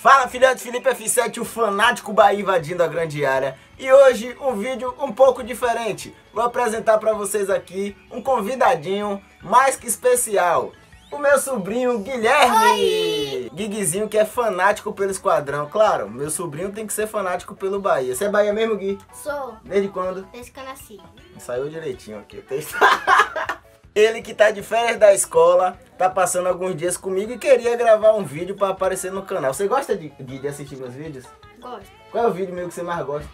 Fala filhotes, Felipe F7, o fanático Bahia invadindo a grande área. E hoje um vídeo um pouco diferente. Vou apresentar para vocês aqui um convidadinho mais que especial. O meu sobrinho Guilherme. Oi! Guiguizinho, que é fanático pelo Esquadrão. Claro, meu sobrinho tem que ser fanático pelo Bahia. Você é Bahia mesmo, Gui? Sou. Desde quando? Desde que eu nasci. Saiu direitinho aqui o texto. Ele que tá de férias da escola, tá passando alguns dias comigo e queria gravar um vídeo pra aparecer no canal. Você gosta de assistir meus vídeos? Gosto. Qual é o vídeo meu que você mais gosta?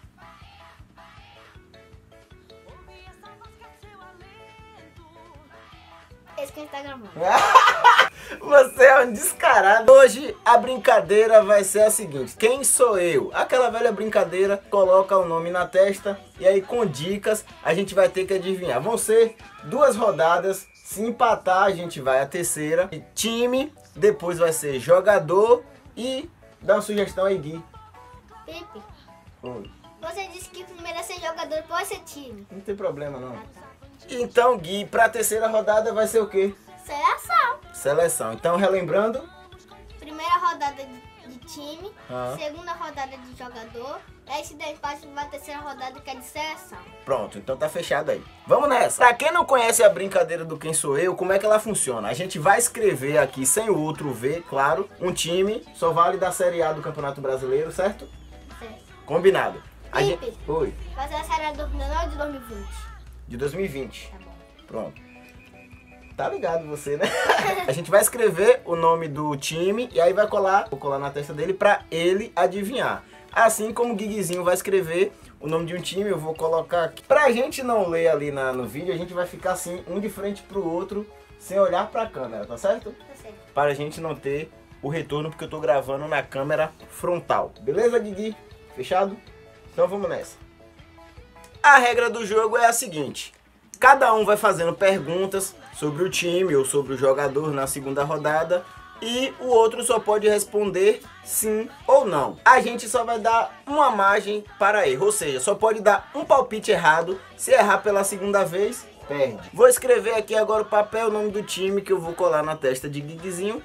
Esse que a gente tá gravando. Você é um descarado. Hoje a brincadeira vai ser a seguinte: quem sou eu? Aquela velha brincadeira, coloca o nome na testa e aí com dicas a gente vai ter que adivinhar. Vão ser 2 rodadas, se empatar a gente vai à terceira. E time, depois vai ser jogador e dá uma sugestão aí, Gui. Felipe, Oi. você disse que primeiro é ser jogador, depois ser time. Não tem problema não. Ah, tá. Então, Gui, pra terceira rodada vai ser o quê? Seleção. Seleção. Então, relembrando. Primeira rodada de time, Ah. segunda rodada de jogador, aí se der empate vai a terceira rodada que é de seleção. Pronto, então tá fechado aí. Vamos nessa. Pra quem não conhece a brincadeira do Quem Sou Eu, como é que ela funciona? A gente vai escrever aqui, sem o outro ver, claro, um time, só vale da Série A do Campeonato Brasileiro, certo? Certo. Combinado. A Felipe. gente... Oi. Vai ser a série de 2019 ou de 2020? De 2020. Tá bom. Pronto. Tá ligado você, né? A gente vai escrever o nome do time e aí vai colar, vou colar na testa dele pra ele adivinhar. Assim como o Guiguizinho vai escrever o nome de um time, eu vou colocar aqui. Pra gente não ler ali no vídeo, a gente vai ficar assim, um de frente pro outro, sem olhar pra câmera, tá certo? Tá certo. Para a gente não ter o retorno, porque eu tô gravando na câmera frontal. Beleza, Guigui? Fechado? Então vamos nessa. A regra do jogo é a seguinte: cada um vai fazendo perguntas sobre o time ou sobre o jogador na segunda rodada e o outro só pode responder sim ou não. A gente só vai dar uma margem para erro, ou seja, só pode dar um palpite errado. Se errar pela segunda vez, perde. Vou escrever aqui agora o papel, o nome do time que eu vou colar na testa de Guiguizinho.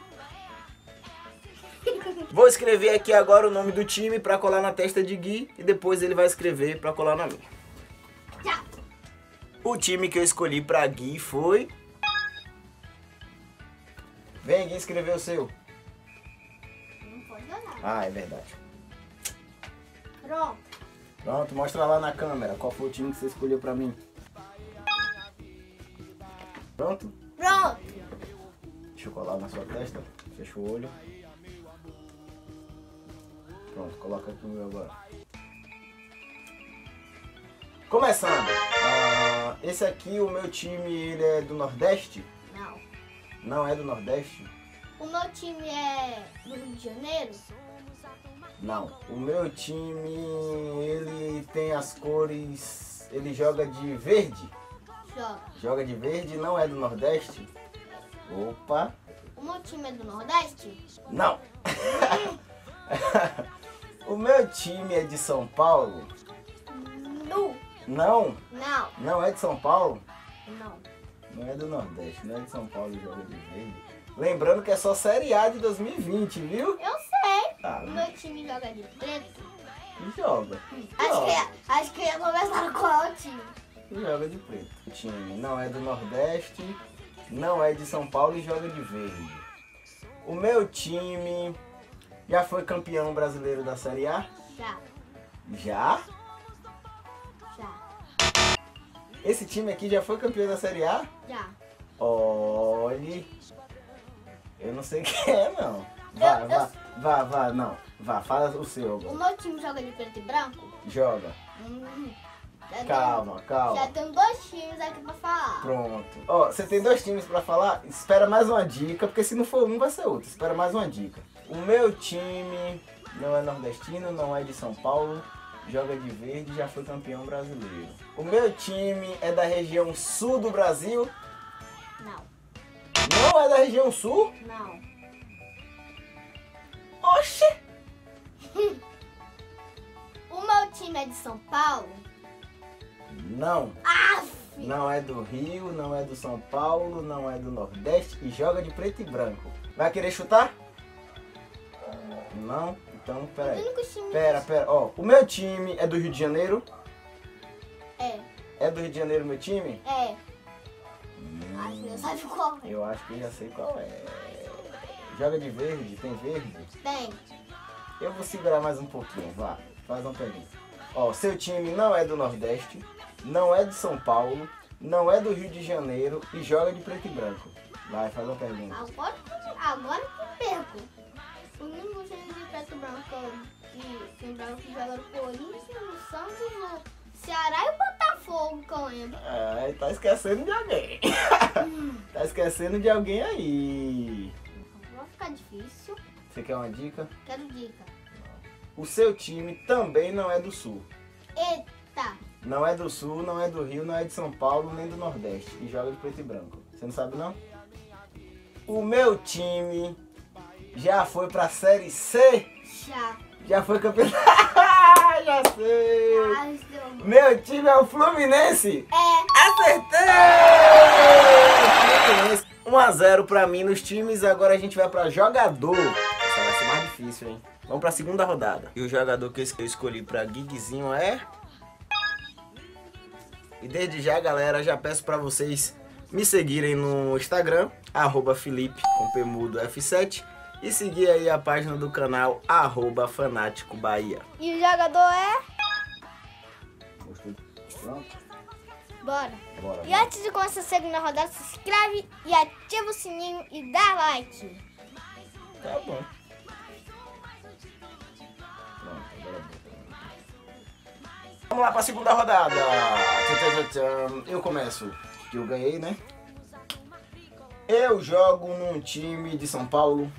Vou escrever aqui agora o nome do time para colar na testa de Gui e depois ele vai escrever para colar na minha. Já. O time que eu escolhi pra Gui foi... Vem, Gui, escrever o seu. Não pode olhar. Ah, é verdade. Pronto. Pronto, mostra lá na câmera qual foi o time que você escolheu pra mim. Pronto? Pronto. Deixa eu colar na sua testa. Fecha o olho. Pronto, coloca aqui o meu agora. Começando. Esse aqui, o meu time, ele é do Nordeste? Não. Não é do Nordeste? O meu time é do Rio de Janeiro? Não. O meu time, ele tem as cores... Ele joga de verde? Joga. Joga de verde, não é do Nordeste? Opa! O meu time é do Nordeste? Não! O meu time é de São Paulo? Não. Não! Não. Não é de São Paulo? Não. Não é do Nordeste, não é de São Paulo e joga de verde. Lembrando que é só Série A de 2020, viu? Eu sei. Ah, O meu time joga de preto? joga. Acho que ia conversar qual é o time. Joga de preto. O time não é do Nordeste, não é de São Paulo e joga de verde. O meu time já foi campeão brasileiro da Série A? Já. Já? Já. Esse time aqui já foi campeão da Série A? Já. Olhe, eu não sei quem é não. Não. Vá, fala o seu O agora. meu time joga de preto e branco? Joga. Já Calma. Já tenho 2 times aqui pra falar. Pronto. Ó, você tem 2 times pra falar? Espera mais uma dica, porque se não for um, vai ser outro. Espera mais uma dica. O meu time não é nordestino, não é de São Paulo, joga de verde e já foi campeão brasileiro. O meu time é da região sul do Brasil? Não. Não é da região sul? Não. Oxi! O meu time é de São Paulo? Não. Aff! Não é do Rio, não é do São Paulo, não é do Nordeste e joga de preto e branco. Vai querer chutar? Não? Então, pera aí. Os únicos times- Pera. Ó, o meu time é do Rio de Janeiro? É. É do Rio de Janeiro meu time? É. Acho que eu sabe qual é. Eu acho que eu já sei qual é. Joga de verde? Tem verde? Tem. Eu vou segurar mais um pouquinho, vá. Faz uma pergunta. Ó, seu time não é do Nordeste, não é de São Paulo, não é do Rio de Janeiro e joga de preto e branco. Vai, faz uma pergunta. Agora que eu perco. O único time de preto e branco que lembrava que joga no Corinthians, no Santos, no Ceará e o Botafogo, que eu lembro. Ai, tá esquecendo de alguém. Tá esquecendo de alguém aí. Vai ficar difícil. Você quer uma dica? Quero dica. O seu time também não é do Sul. Eita. Não é do Sul, não é do Rio, não é de São Paulo, nem do Nordeste. E joga de preto e branco. Você não sabe, não? O meu time já foi pra Série C. Já foi campeão. Já sei. Ai, deu. Meu time é o Fluminense. É. Acertei! Fluminense. 1-0 pra mim nos times. Agora a gente vai pra jogador. Essa vai ser mais difícil, hein? Vamos pra segunda rodada. E o jogador que eu escolhi pra Gigzinho é... E desde já, galera, já peço pra vocês me seguirem no Instagram, @Felipe com P mudo F7, e seguir aí a página do canal @Fanático Bahia. E o jogador é? Gostou? Pronto? Bora. Bora. E antes de começar a segunda rodada, se inscreve e ativa o sininho e dá like. Tá bom. Pronto, agora bota. Vamos lá pra segunda rodada. Eu começo. Que eu ganhei, né? Eu jogo num time de São Paulo.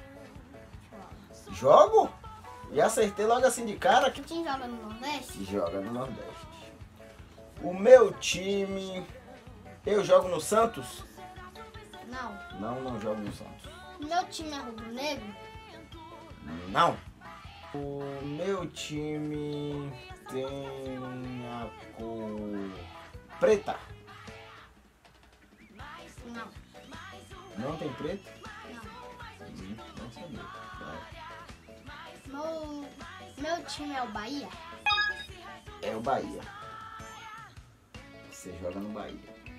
Jogo? E acertei logo assim de cara. Quem joga no Nordeste? Joga no Nordeste. O meu time... Eu jogo no Santos? Não. Não jogo no Santos. Meu time é rubro-negro? Não. O meu time tem a cor preta. Não. Não tem preto? Não. Não sabia. Meu time é o Bahia? É o Bahia. Você joga no Bahia.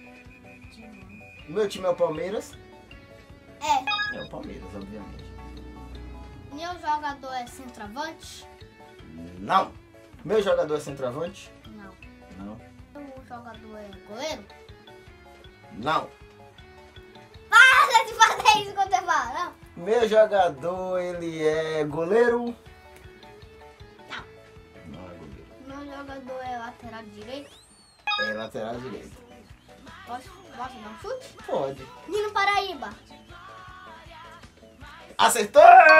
O meu time é o Palmeiras? É. É o Palmeiras, obviamente. Meu jogador é centroavante? Não. Meu jogador é centroavante? Não. Não. O jogador é goleiro? Não. Para de fazer isso quando você fala, não? Meu jogador, ele é goleiro? Não. Não é goleiro. Meu jogador é lateral direito? É lateral direito. Posso dar um chute? Pode. Nino Paraíba? Acertou!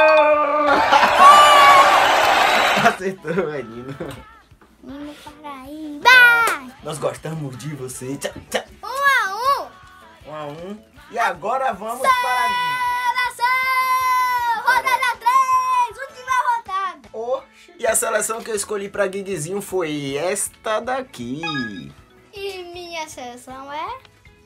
Acertou, menino. Nino Paraíba! Nós gostamos de você. Tchau, tchau. 1-1. 1-1. E agora vamos para... Seleção! Rodada 3! Última rodada! Oxi. E a seleção que eu escolhi para Gigzinho foi esta daqui. E minha seleção é...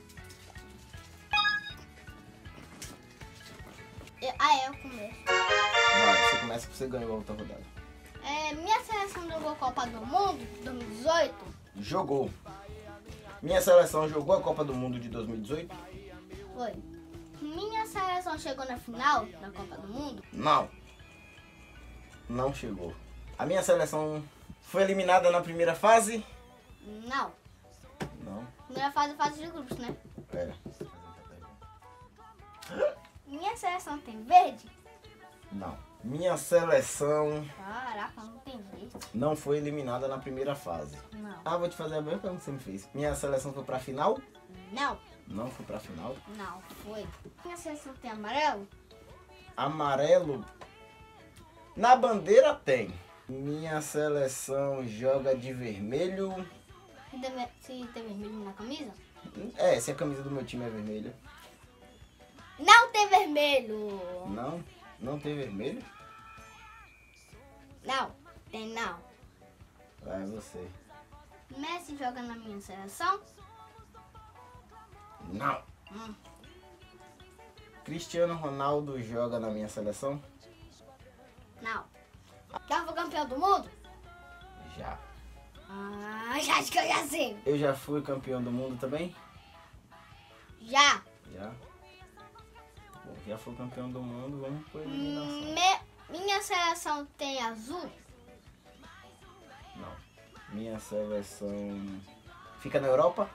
eu começo. Vai, você começa que você ganhou a outra rodada. Minha seleção jogou Copa do Mundo 2018? Jogou. Minha seleção jogou a Copa do Mundo de 2018? Foi. Minha seleção chegou na final da Copa do Mundo? Não. Não chegou. A minha seleção foi eliminada na primeira fase? Não. Não. Primeira fase de grupos, né? Pera. Minha seleção tem verde? Não. Minha seleção Caraca, não tem verde. não foi eliminada na primeira fase. Não. Ah, vou te fazer a mesma pergunta que você me fez. Minha seleção foi pra final? Não. Não foi pra final. Não, foi. Minha seleção tem amarelo? Amarelo? Na bandeira tem. Minha seleção joga de vermelho. Se tem vermelho na camisa? É, se a camisa do meu time é vermelha. Não tem vermelho! Não? Não tem vermelho? Não, tem não. Vai você. Messi joga na minha seleção? Não. Cristiano Ronaldo joga na minha seleção? Não. campeão do mundo? Já. Já acho que eu já sei. Eu já fui campeão do mundo também? Já. Já. Bom, já fui campeão do mundo, vamos por eliminação. Minha seleção tem azul? Não. Minha seleção fica na Europa?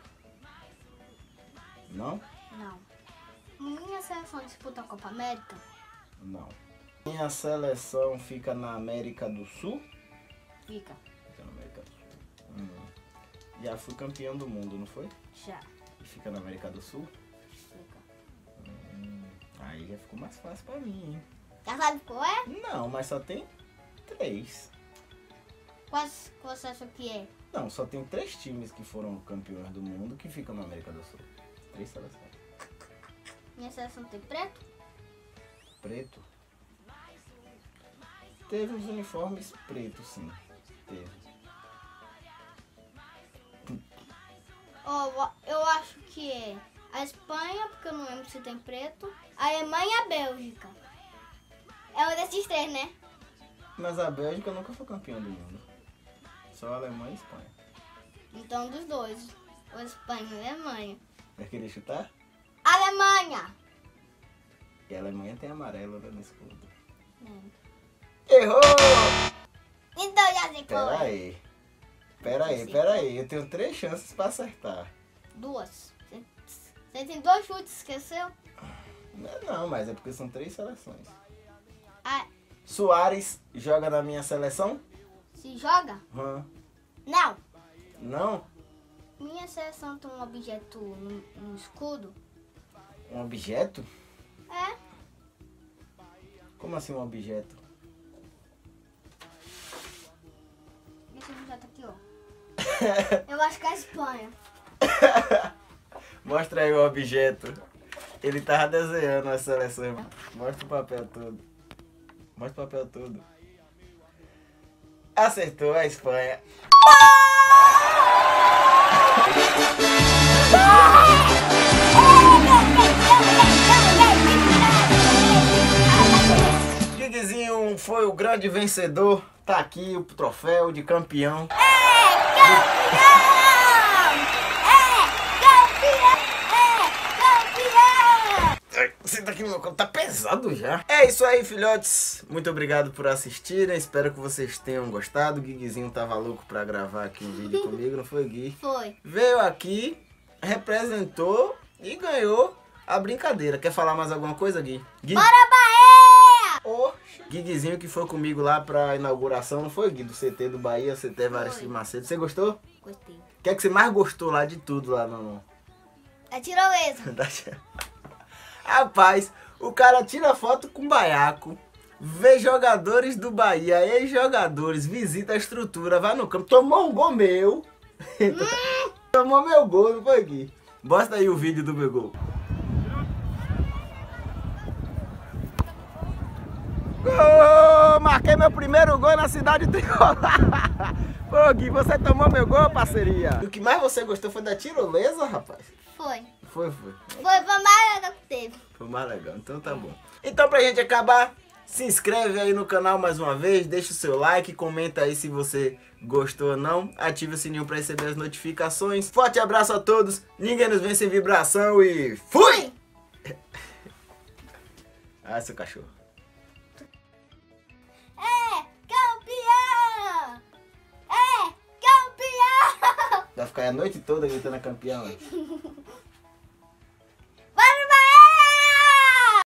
Não? Não. Minha seleção disputa a Copa América? Não. Minha seleção fica na América do Sul? Fica. Fica na América do Sul. Já fui campeão do mundo, não foi? Já. E fica na América do Sul? Fica. Aí já ficou mais fácil pra mim, hein? Já sabe qual é? Não, mas só tem 3. Quais você acha que é? Não, só tem 3 times que foram campeões do mundo que ficam na América do Sul. 3 seleções. Minha seleção tem preto? Preto? Teve uns uniformes pretos, sim. Teve. Eu acho que é a Espanha, porque eu não lembro se tem preto. A Alemanha e a Bélgica. É um desses 3, né? Mas a Bélgica nunca foi campeã do mundo. Só a Alemanha e a Espanha. Então, dos dois. A Espanha e a Alemanha. Vai querer chutar? Alemanha! E a Alemanha tem amarelo, né, no escudo. É. Errou! Então, já sei qual Pera é. aí. Pera aí. Eu tenho 3 chances pra acertar. 2. Você tem 2 chutes, esqueceu? Não, mas é porque são 3 seleções. Ah, Soares joga na minha seleção? se joga? Não. Não? Minha seleção tem um objeto no escudo? Um objeto? É. Como assim um objeto? Esse objeto aqui, ó. Eu acho que é a Espanha. Mostra aí o objeto. Ele tava desenhando a seleção. Mostra o papel todo. Mostra o papel todo. Acertou a Espanha. Giguizinho foi o grande vencedor. Tá aqui o troféu de campeão. Senta aqui no meu colo, tá pesado já. É isso aí, filhotes. Muito obrigado por assistirem. Espero que vocês tenham gostado. O Giguizinho tava louco pra gravar aqui um vídeo comigo, não foi, Gui? Foi. Veio aqui, representou e ganhou a brincadeira. Quer falar mais alguma coisa, Gui? Gui? Bora, Bahia! Oxe. Guiguizinho que foi comigo lá pra inauguração, não foi, Gui? Do CT do Bahia, CT Varisto Macedo. Você gostou? Gostei. O que é que você mais gostou lá de tudo lá no... É tirolesa. Rapaz, o cara tira foto com baiaco, vê jogadores do Bahia, ex-jogadores, visita a estrutura, vai no campo, tomou um gol meu. Tomou meu gol, não foi, Gui? Bota aí o vídeo do meu gol. Gol! Marquei meu primeiro gol na cidade tricolor. Pô, Gui, você tomou meu gol, parceria. O que mais você gostou foi da tirolesa, rapaz? Foi. Foi. Foi pra mais legal que teve. Foi mais legal, então tá bom. Então pra gente acabar, se inscreve aí no canal mais uma vez, deixa o seu like, comenta aí se você gostou ou não, ative o sininho pra receber as notificações. Forte abraço a todos, ninguém nos vence sem vibração e fui! Ah, seu cachorro. É campeão! É campeão! Vai ficar a noite toda gritando campeão.